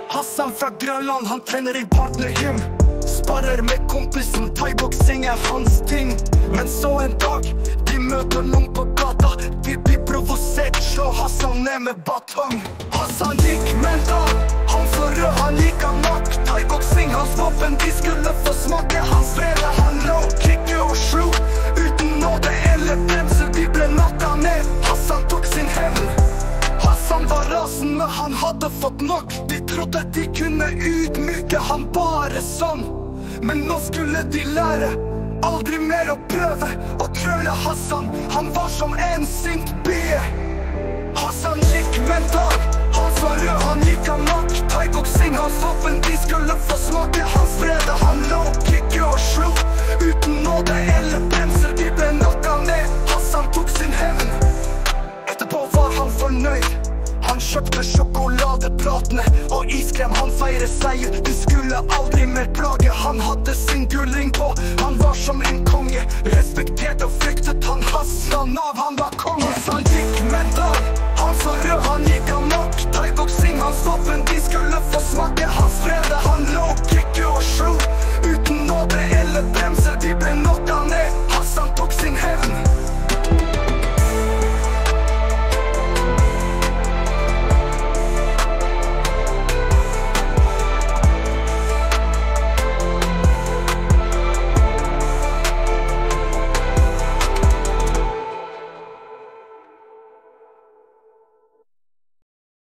Hassan fra Grønland, han trener i partnergym. Sparer med kompisen, thaiboksing er hans ting. Men så en dag, de møter noen på gata. De blir provosert, slår Hassan ned med batong. Hassan gikk med en dag, han for rød, han gikk av nok. Thaiboksing, hans våpen, de skulle få smake. Hans vrede, han lå, kikke og slo. Uten nåde eller bremse, de ble nakka ned. Hassan tok sin hevn. Hassan var rasende, han hadde fått nok. De trodde de kunne ydmyke han bare sånn. Men nå skulle de lære, aldri mer å prøve å krøle Hassan. Han var som en sint bie. Hassan gikk med en dag, han var rød, han gikk av nok. Thaiboksing, hans våpen, de skulle få smake. Hans vrede, han lå, kikke og slo. Uten nåde eller bremser, de ble nakka ned. Hassan tok sin hevn. Etterpå var han fornøyd. Han kjøpte sjokoladeplatene og iskrem, han feirer seier. Du skulle aldri mer plage. Han hadde sin gullring på, han var som en konge. Respektert og fryktet han Hassan av, han var konge.